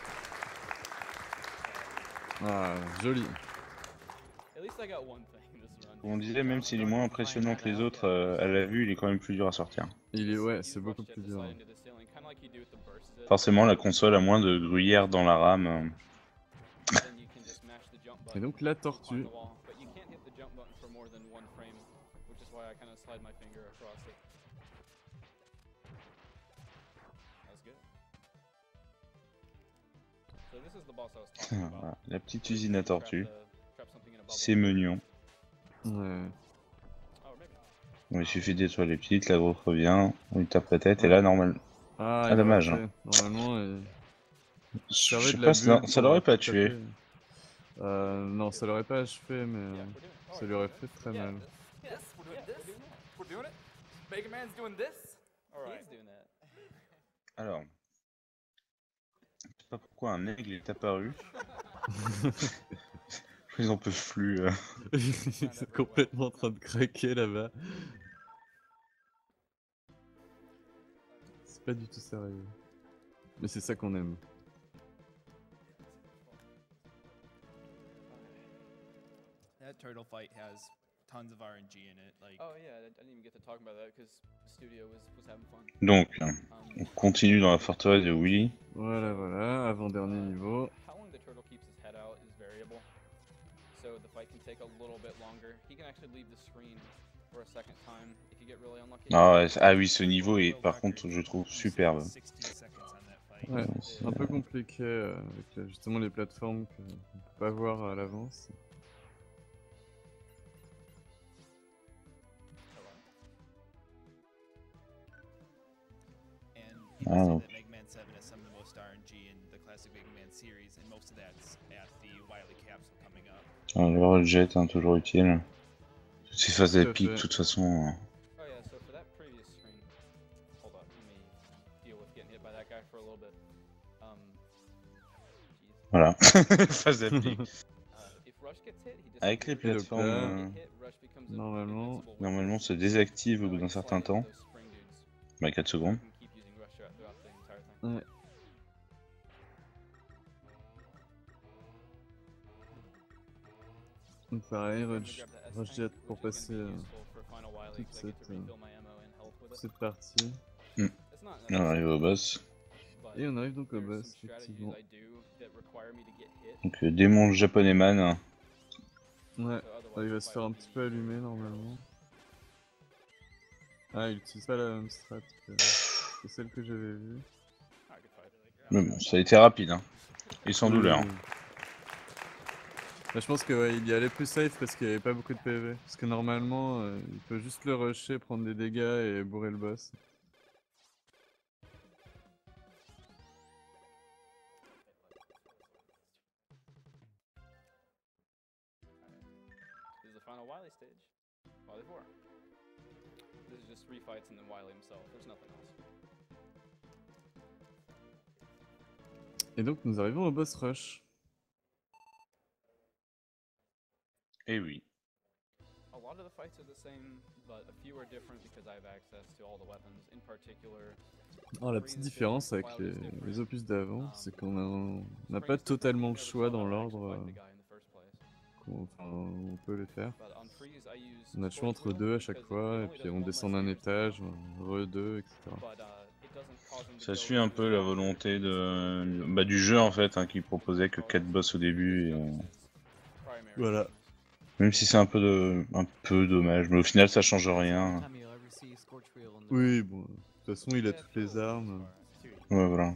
Ah, joli. At least I got one thing this run. Comme on disait, même s'il est moins impressionnant que les autres, à la vue, il est quand même plus dur à sortir. Il est, ouais, c'est beaucoup plus dur. Forcément, la console a moins de gruyère dans la RAM. Et donc la tortue. Voilà, la petite usine à tortues. C'est mignon. Ouais. Bon, il suffit de détruire les petites, la grosse revient, on lui tape la tête, et là, normal. Ah, Ah, dommage. Normalement, Je servait sais de pas, la ça, bulle ça pour l'aurait pas taper. tué. Non, ça l'aurait pas achevé, mais ça lui aurait fait très mal. Yes, we're doing this. We're doing it. Mega Man's doing this. Alright. He's doing that. Alors, je sais pas pourquoi un aigle est apparu. Ils en peuvent plus. C'est complètement en train de craquer là-bas. C'est pas du tout sérieux. Mais c'est ça qu'on aime. That turtle fight has tons of RNG in it. Like, Oh yeah, I didn't even get to talk about that because the studio was having fun. Donc, on continue dans la forteresse de Willy. Voilà, voilà, avant-dernier niveau. How long the turtle keeps his head out is variable, so the fight can take a little bit longer. He can actually leave the screen for a second time if you get really unlucky. Ah, ouais, ah oui, ce niveau est par contre, je trouve, superbe. 60 seconds on that fight. Ouais, c'est- un peu compliqué avec justement les plateformes qu'on peut pas voir à l'avance. he Ah, said donc. that Mega Man 7 has some of the most RNG in the classic Mega Man series, and most of that's at the Wily capsule coming up. Alors, le jet, hein, toujours utile. Toutes ces phases Tout à épiques, de fait. toute façon. Oh yeah, so for that previous screen, hold up, let me deal with getting hit by that guy for a little bit. Jeez. Voilà. Phase épique. If Rush gets hit, he Avec les disappears. plateformes, là, Get hit, Rush becomes normalement- invincible with normalement, Rush. se désactive au So bout I d'un just certain slide temps. those spring dudes. Bah, 4 You secondes. can keep using Rush throughout the entire thing. Ouais. Donc pareil, I'm gonna Rush grab that Rush S Jet tank, pour which is passer gonna be useful for Final Wily, toute 'cause I get to cette, refill my ammo and health with it. cette partie. It's not On arrive au boss. but Et on arrive donc au there's boss, some strategies effectivement. I do that require me to get hit. Donc, démon japonais man. Ouais, So otherwise il va the se fight faire un would petit be peu allumer normalement. Ah, il utilise pas la même strat que celle que j'avais vue. Ah, good fight. Mais bon, ça a été rapide, hein. Et sans douleur. Oui. Bah, je pense que ouais, il y allait plus safe parce qu'il y avait pas beaucoup de PV. Parce que normalement, il peut juste le rusher, prendre des dégâts et bourrer le boss. This is the final Wily stage. Wily 4. This is just 3 fights and then Wily himself. There's nothing else. Et donc nous arrivons au boss rush. Et oui. A lot of the fights are the same, but a few are different because I have access to all the weapons. In particular, Alors la petite différence avec les opus d'avant, c'est qu'on n'a pas totalement le choix dans l'ordre on peut les faire. On a le choix entre deux à chaque fois, et puis on descend d'un étage, re-deux, etc. Ça suit un peu la volonté du jeu en fait, hein, qui proposait que 4 boss au début. Et, Voilà. même si c'est un peu dommage, mais au final ça change rien. Oui, bon, de toute façon il a toutes les armes. Ouais, voilà.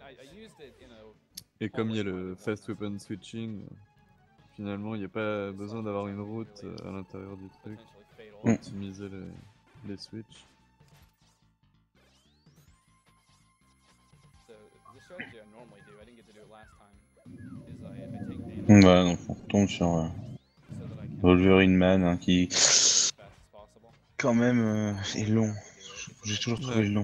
Et comme il y a le fast weapon switching, finalement il n'y a pas besoin d'avoir une route à l'intérieur du truc pour optimiser les switches. Voilà, donc on retombe sur Wolverine Man, hein, qui quand même est long. J'ai toujours trouvé long.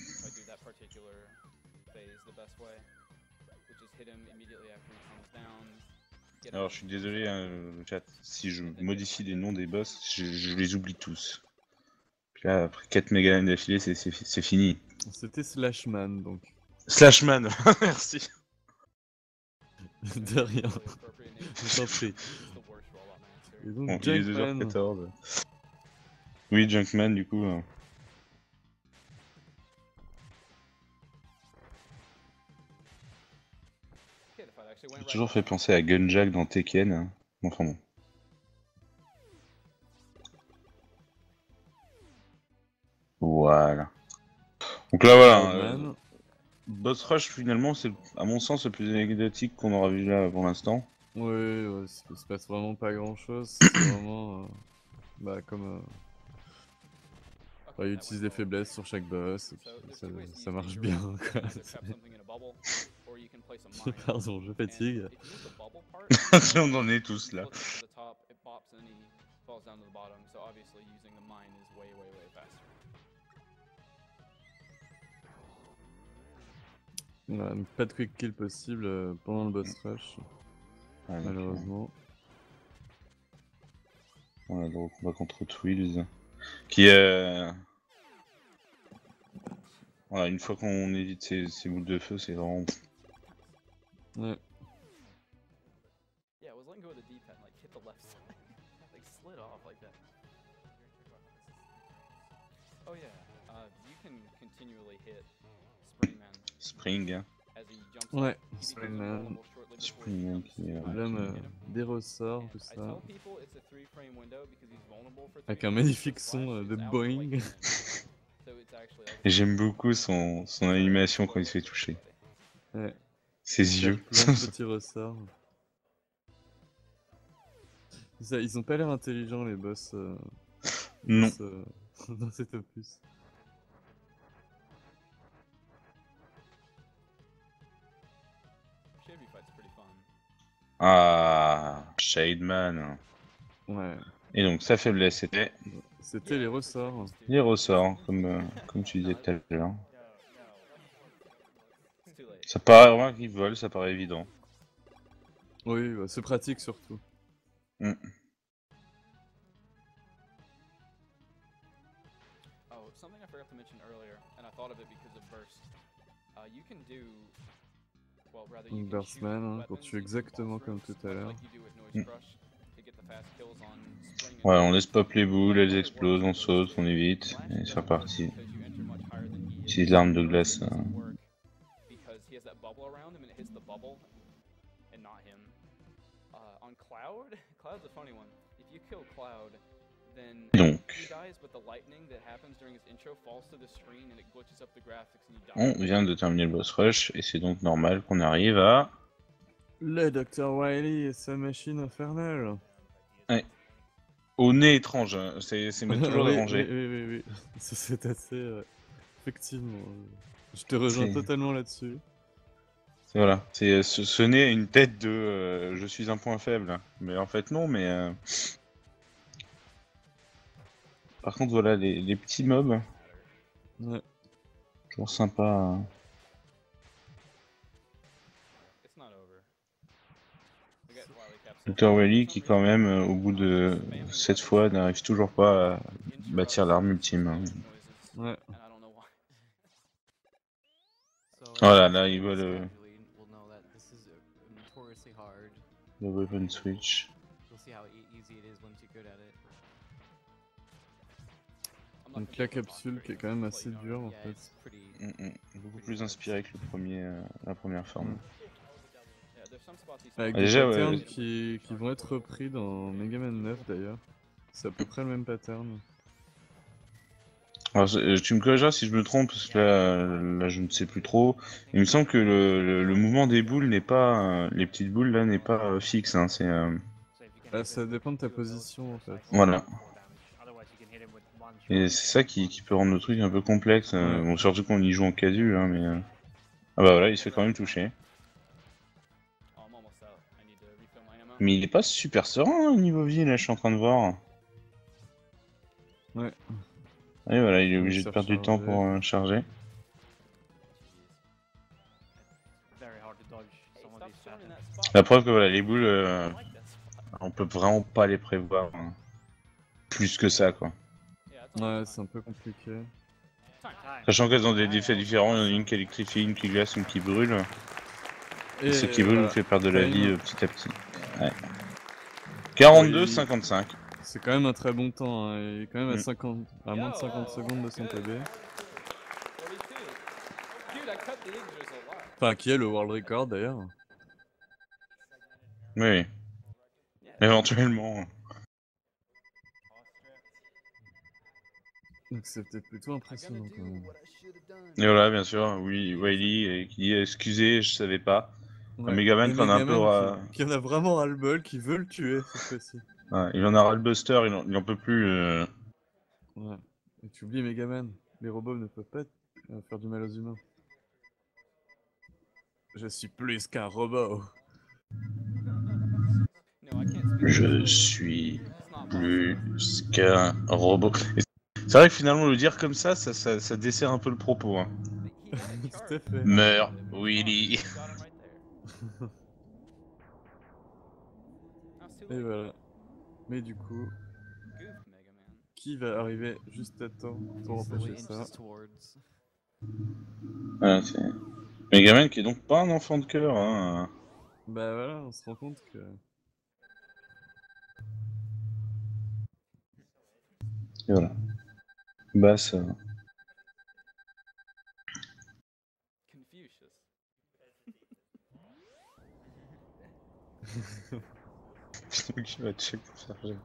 Alors je suis désolé, hein, le chat, si je modifie les noms des boss, je les oublie tous. Puis là, après 4 Megaman d'affilée, c'est fini. C'était Slashman donc. Slashman, merci. De rien. Je t'en prie. Et donc, Bon, il est Junkman. 2h14. Oui, Junkman du coup. J'ai toujours fait penser à Gunjack dans Tekken. Hein. Enfin bon. Voilà. Donc là voilà. Boss Rush finalement c'est à mon sens le plus anecdotique qu'on aura vu là pour l'instant. Oui, ouais, il se passe vraiment pas grand chose. C'est vraiment comme il utilise des faiblesses sur chaque boss et puis ça marche bien quoi. Pardon, je fatigue. On en est tous là. Voilà, donc pas de quick kill possible pendant le boss rush, malheureusement. Voilà, donc on va contre Twills, qui voilà, une fois qu'on évite ces boules de feu, c'est vraiment... Ouais. Yeah, I was letting go of the D-pad, like hit the left side, like slid off like that. Oh yeah, you can continually hit Springman. Spring, hein. Ouais, Springman. Springman qui est... L'homme des ressorts, tout ça. Avec un magnifique son de Boeing. Et j'aime beaucoup son animation quand il se fait toucher. Ouais. Ses yeux. Plein de petits ressorts. Ça, ils ont pas l'air intelligents les boss. Non. Dans cet opus. Ah, Shademan. Ouais. Et donc sa faiblesse c'était C'était les ressorts. les ressorts, comme tu disais tout à l'heure. It's too late. Ça paraît vraiment qu'il vole, ça paraît évident. Oui, bah, c'est pratique surtout. Oh, something I forgot to mention earlier, and I thought of it because of burst. You can do, well, rather you Donc can shoot Burstman, hein, pour weapons tuer into exactement boss comme rooms, tout à much l'heure. like you do with Noise Crush, to get the fast kills on Spring and Ouais, on Noise. laisse pop les boules, elles How it explosent, on works with those saute, on is évite, Flash et c'est doesn't work reparti. because you enter much higher than he Utilise is. l'arme de Burst glace. doesn't work because he has that bubble around him and it hits the bubble and not him. On Cloud, Cloud's a funny one. If you kill Cloud, then Donc, he dies, but the lightning that happens during his intro falls to the screen and it glitches up the graphics and you on die. vient de terminer le boss rush, et c'est donc normal qu'on arrive à... Le Dr. Wily et sa machine infernale. au nez étrange, hein. C'est m'a toujours oui, dérangé. oui. C'est assez... effectivement. Je te rejoins C'est- totalement là-dessus. Voilà, c'est ce nez a une tête de je suis un point faible. Mais en fait non, mais... Par contre voilà, les petits mobs, Ouais. toujours sympa. It's not over. We got Wily Capsule. Dr. Wily qui quand même, au bout de 7 fois, n'arrive toujours pas à bâtir l'arme ultime. Hein. Ouais. And I don't know why. So Voilà, as là, players il voit le- casually will know that this is notoriously hard. Le weapon switch. You'll see how easy it is once you're good at it. I'm not Donc gonna la do a boss capsule break, qui est quand même assez but, dure en Yeah, fait. it's pretty. Beaucoup plus inspiré que la première forme. yeah, there's some spots he Avec Ah, des déjà, ouais, patterns ouais. qui vont être repris dans Mega Man 9 d'ailleurs. C'est à peu près le même pattern. Alors, tu me corrigeras si je me trompe, parce que là je ne sais plus trop. Il me semble que le mouvement des boules n'est pas... les petites boules là n'est pas fixe, hein, c'est... So if you can Bah, hit ça him with dépend de ta two of those, position en fait. Voilà. more damage. Otherwise you can hit him with one shot. Et c'est ça qui peut rendre le truc un peu complexe, Ouais. bon, surtout qu'on y joue en casu, hein, mais... Ah bah voilà, il se fait quand même toucher. Oh, I'm almost out. I need to refill my ammo. Mais il est pas super serein au niveau vie, là, je suis en train de voir. Ouais. Et voilà, il est Il obligé se de perdre du temps recharger. pour charger. It's very hard to dodge Hey, some of stop these storing in patterns. that spot. La preuve que voilà, les boules, I like that spot. on peut vraiment pas les prévoir. Hein. Plus que ça, quoi. Yeah, that's all Ouais, the c'est time. un peu compliqué. Time. Sachant qu'elles ont des effets différents, il y en a une qui électrifie, une qui glace, une qui brûle. Et ce qui brûle voilà. nous fait perdre de la Time. vie petit à petit. Ouais. 42, Oui. 55. C'est quand même un très bon temps, hein. Il est quand même à, Mm. 50... à moins de 50 secondes de son PB. 42. Dude, I cut the edges a lot. Enfin, qui est le world record d'ailleurs. Oui, oui. Éventuellement. Donc c'est peut-être plutôt impressionnant quand même. Et voilà, bien sûr, oui, Wily qui dit excusez, je savais pas. Ouais. Megaman Et qui en a un peu Megaman qui en a vraiment ras-le-bol, qui veut le tuer cette fois-ci. Ouais, il en a ras le buster, il en peut plus. Ouais. Et tu oublies Megaman, les robots ne peuvent pas faire du mal aux humains. Je suis plus qu'un robot. No, I can't speak. Je suis It's not plus qu'un robot. Et c'est vrai que finalement le dire comme ça dessert un peu le propos. Hein. possible. Tout à fait. Meurs, Willy. Got him right there. Oh, it's too Et late. voilà. Mais du coup, Goof, Mega Man. qui va arriver juste à temps pour Slowly empêcher ça? inches towards. Voilà, c'est... Megaman qui est donc pas un enfant de cœur. Hein. Bah voilà, on se rend compte que... Et voilà. Basse. Confucius. Je vais check pour charger.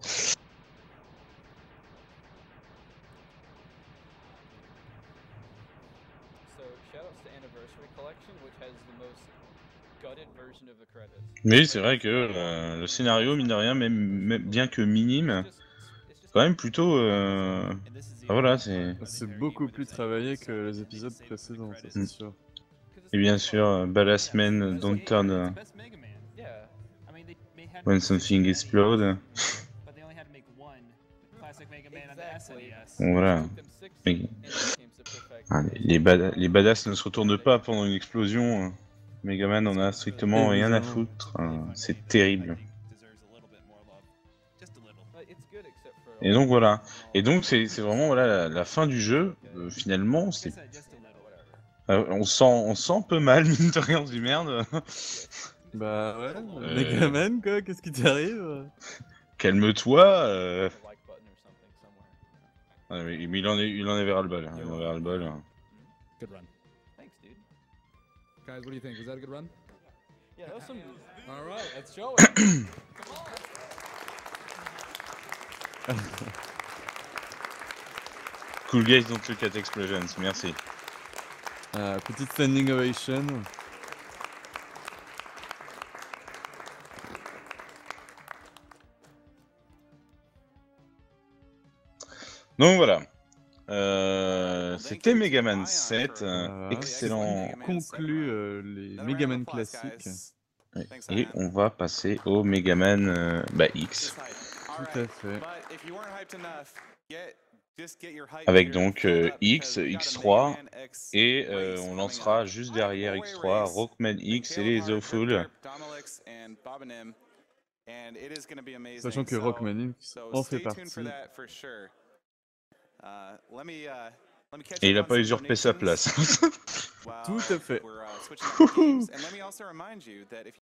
So, shoutouts to Anniversary Collection, which has the most gutted version of the credits. Mais c'est vrai que le scénario, mine de rien, même bien que minime, It's just quand même plutôt... And this is the Ah, voilà, only c'est... one C'est where beaucoup even plus if they travaillé decide que to les épisodes save the précédents, ça credits, c'est Mm. sûr. Et bien sûr, Ballast Man, It's Don't like, Turn... it's the best Mega Man. Yeah. I mean, they When something explode. But they only had to make one. Classic Mega Man on the Exactly. SNES. Bon, voilà. Took them 6 Mais- indie games to perfect. Ah, les badass ne se retournent pas pendant une explosion. Megaman en a strictement rien à Évidemment. foutre. C'est terrible. But it's good except for Et donc voilà. Et donc c'est vraiment voilà la fin du jeu. Finalement, c'est on sent un peu mal mine de rien du merde. Bah ouais, Megaman quoi, qu'est-ce qui t'arrive? Calme-toi. the like button or something somewhere. Ah, mais il en avait ras le bol. Il en avait ras le bol. Good run. Thanks, dude. Guys, what do you think? Was that a good run? Yeah, that was some. All right, let's show it. Cool guys don't look at explosions. Merci. Petite standing ovation. Donc voilà. C'était Megaman 7. Excellent. On conclut les Megaman classiques. Ouais. Et on va passer au Megaman X. Tout à fait. Avec donc X, X3 et on lancera juste derrière X3 Rockman X et les Awful. Sachant que Rockman X en fait partie. Et il a pas usurpé sa place. Tout à fait.